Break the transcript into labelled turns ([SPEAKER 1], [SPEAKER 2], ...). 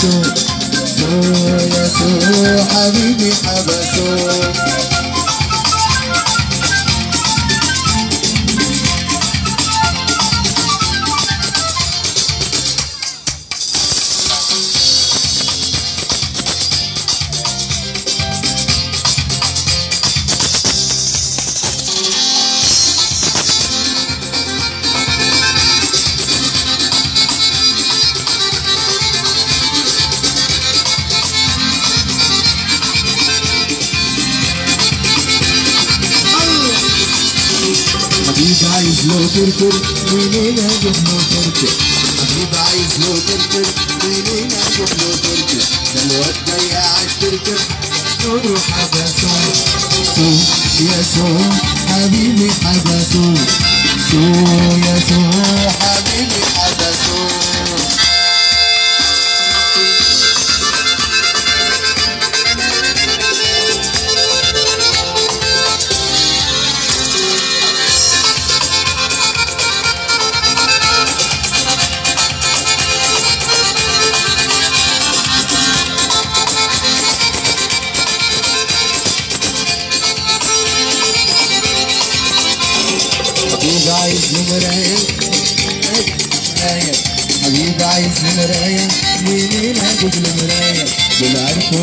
[SPEAKER 1] سو يا سو حبيبي حبسوه. حبيب عايز له ترتر منين اجيب له ترتر. حبيب عايز له ترتر منين اجيب له ترتر. ده الواد جاي قاعد ترتر نور حبسوه. سو يا سو حبيبي حبسوه. سو يا سو حبيبي حبسوه. حبيب عايز مراية حبيب عايز مراية منين اجيب له مراية. دول عارفوا